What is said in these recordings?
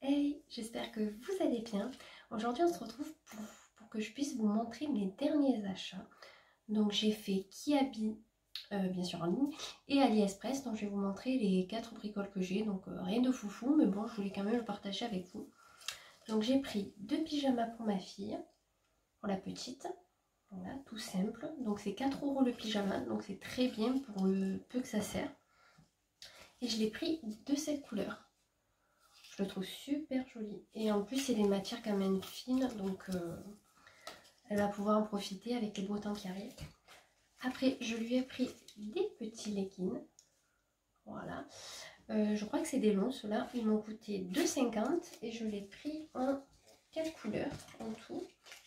Hey, j'espère que vous allez bien. Aujourd'hui on se retrouve pour que je puisse vous montrer mes derniers achats. Donc j'ai fait Kiabi, bien sûr en ligne, et AliExpress. Donc je vais vous montrer les 4 bricoles que j'ai. Donc rien de foufou, mais bon, je voulais quand même le partager avec vous. Donc j'ai pris 2 pyjamas pour ma fille, pour la petite. Voilà, tout simple. Donc c'est 4 € le pyjama, donc c'est très bien pour le peu que ça sert. Et je l'ai pris de cette couleur. Je le trouve super joli. Et en plus, c'est des matières quand même fines. Donc, elle va pouvoir en profiter avec les beaux temps qui arrivent. Après, je lui ai pris des petits leggings. Voilà. Je crois que c'est des longs, ceux-là. Ils m'ont coûté 2,50 € et je l'ai pris en 4 couleurs en tout.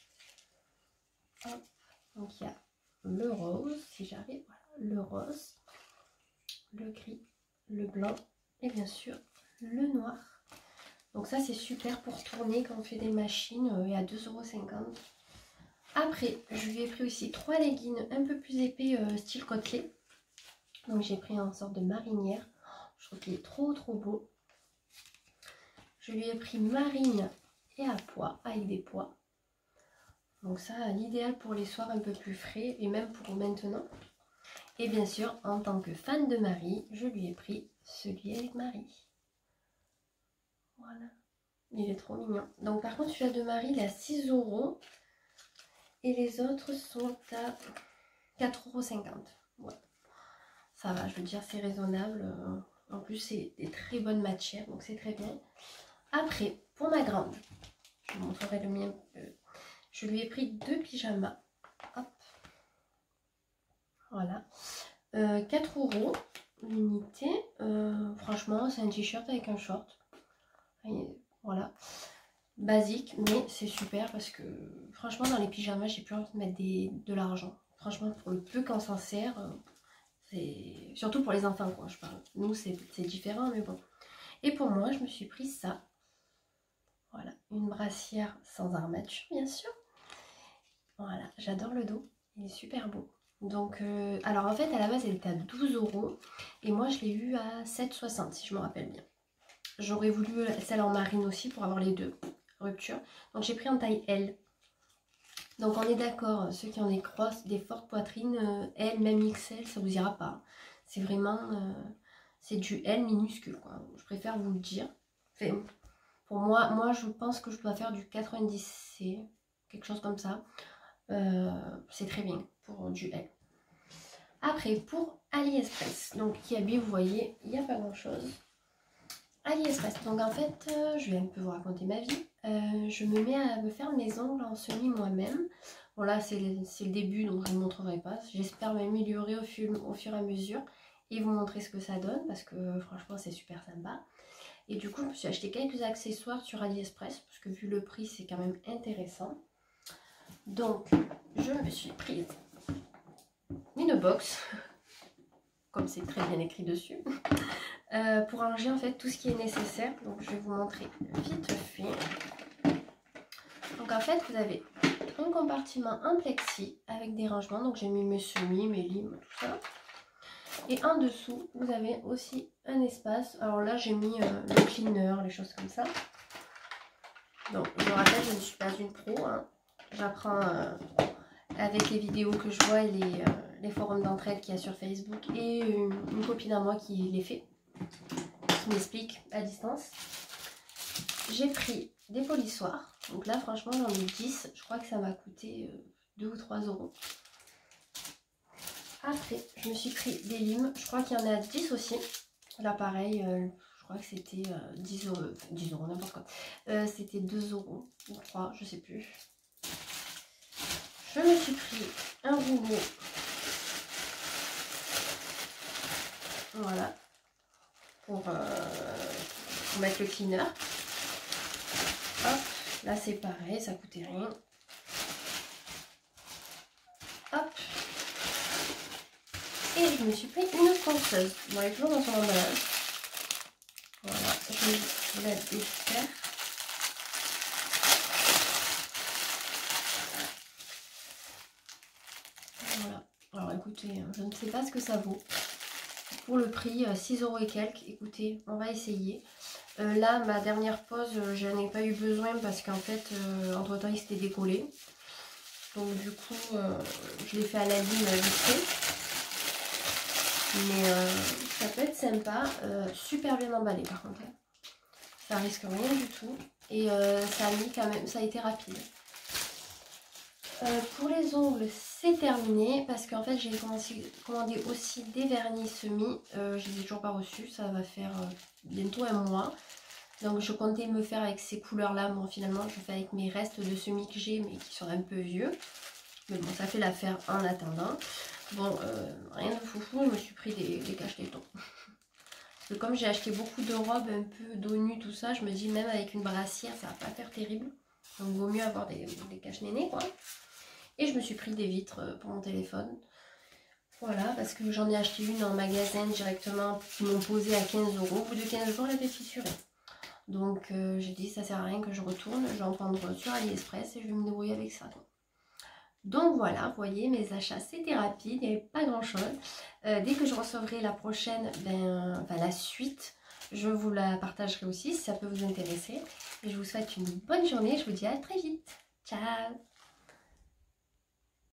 Hop. Donc, il y a le rose, si j'arrive. Voilà, le rose, le gris, le blanc et bien sûr le noir. Donc ça c'est super pour tourner quand on fait des machines et à 2,50 €. Après je lui ai pris aussi 3 leggings un peu plus épais style côtelé. Donc j'ai pris en sorte de marinière. Je trouve qu'il est trop beau. Je lui ai pris marine et à pois, avec des pois. Donc ça l'idéal pour les soirs un peu plus frais et même pour maintenant. Et bien sûr en tant que fan de Marie, je lui ai pris celui avec Marie. Voilà. Il est trop mignon. Donc par contre celui-là de Marie il est à 6 € et les autres sont à 4,50 €. Ouais. Ça va, je veux dire c'est raisonnable. En plus c'est des très bonnes matières donc c'est très bien. Après pour ma grande, je vous montrerai le mien. Je lui ai pris 2 pyjamas. Hop. Voilà. 4 € l'unité. Franchement c'est un t-shirt avec un short. Et voilà. Basique, mais c'est super parce que franchement dans les pyjamas j'ai plus envie de mettre de l'argent. Franchement pour le peu qu'on s'en sert, c'est surtout pour les enfants quoi je parle. Nous c'est différent mais bon. Et pour moi je me suis pris ça. Voilà, une brassière sans armature bien sûr. Voilà, j'adore le dos, il est super beau. Donc alors en fait à la base elle était à 12 € et moi je l'ai eu à 7,60 € si je me rappelle bien. J'aurais voulu celle en marine aussi pour avoir les deux. Rupture. Donc j'ai pris en taille L. Donc on est d'accord, ceux qui ont des fortes poitrines, L, même XL, ça vous ira pas. C'est vraiment, c'est du L minuscule quoi. Je préfère vous le dire. Enfin, pour moi je pense que je dois faire du 90C, quelque chose comme ça. C'est très bien pour du L. Après pour AliExpress, donc Kiabi vous voyez, il n'y a pas grand chose. AliExpress, donc en fait je vais un peu vous raconter ma vie. Je me mets à me faire mes ongles en semi moi-même. Bon là c'est le début donc je ne vous montrerai pas. J'espère m'améliorer au fur et à mesure et vous montrer ce que ça donne parce que franchement c'est super sympa. Et du coup je me suis acheté quelques accessoires sur AliExpress parce que vu le prix c'est quand même intéressant. Donc je me suis prise une box, comme c'est très bien écrit dessus. Pour ranger en fait tout ce qui est nécessaire. Donc je vais vous montrer vite fait. Donc en fait vous avez un compartiment en plexi avec des rangements. Donc j'ai mis mes semis, mes limes, tout ça. Et en dessous vous avez aussi un espace. Alors là j'ai mis le cleaner, les choses comme ça. Donc je me rappelle, je ne suis pas une pro. Hein. J'apprends avec les vidéos que je vois et les forums d'entraide qu'il y a sur Facebook. Et une copine à moi qui les fait. Qui m'explique à distance. J'ai pris des polissoirs. Donc là franchement j'en ai 10. Je crois que ça m'a coûté 2 ou 3 €. Après je me suis pris des limes. Je crois qu'il y en a 10 aussi. Là pareil je crois que c'était 10 €. 10 € n'importe quoi. C'était 2 € ou 3 je sais plus. Je me suis pris un rouleau. Voilà. Pour mettre le cleaner. Hop, là c'est pareil, ça coûtait rien. Hop. Et je me suis pris une ponceuse. Bon, elle est toujours dans son emballage. Voilà, je vais vous la défaire. Voilà. Alors écoutez, je ne sais pas ce que ça vaut. pour le prix, 6 € et quelques. Écoutez, on va essayer. Là, ma dernière pause, je n'en ai pas eu besoin parce qu'en fait, entre temps, il s'était décollé. Donc du coup, je l'ai fait à la lime vite fait. Mais ça peut être sympa. Super bien emballé par contre. Ça risque rien du tout. Et ça a mis quand même, ça a été rapide. Pour les ongles, c'est terminé parce qu'en fait j'ai commandé aussi des vernis semis. Je les ai toujours pas reçus, ça va faire bientôt un mois. Donc je comptais me faire avec ces couleurs là. Bon, finalement je fais avec mes restes de semis que j'ai mais qui sont un peu vieux. Mais bon, ça fait l'affaire en attendant. Bon, rien de foufou, je me suis pris des cache-tétons. Parce que comme j'ai acheté beaucoup de robes un peu dos nu, tout ça, je me dis même avec une brassière, ça va pas faire terrible. Donc vaut mieux avoir des cache-nénés quoi. Et je me suis pris des vitres pour mon téléphone. Voilà, parce que j'en ai acheté une en magasin directement qui m'ont posé à 15 €. Au bout de 15 jours, elle était fissurée. Donc j'ai dit ça sert à rien que je retourne. Je vais en prendre sur AliExpress et je vais me débrouiller avec ça. Donc voilà, vous voyez, mes achats c'était rapide, il n'y avait pas grand chose. Dès que je recevrai la prochaine, enfin la suite, je vous la partagerai aussi si ça peut vous intéresser. Et je vous souhaite une bonne journée, je vous dis à très vite. Ciao!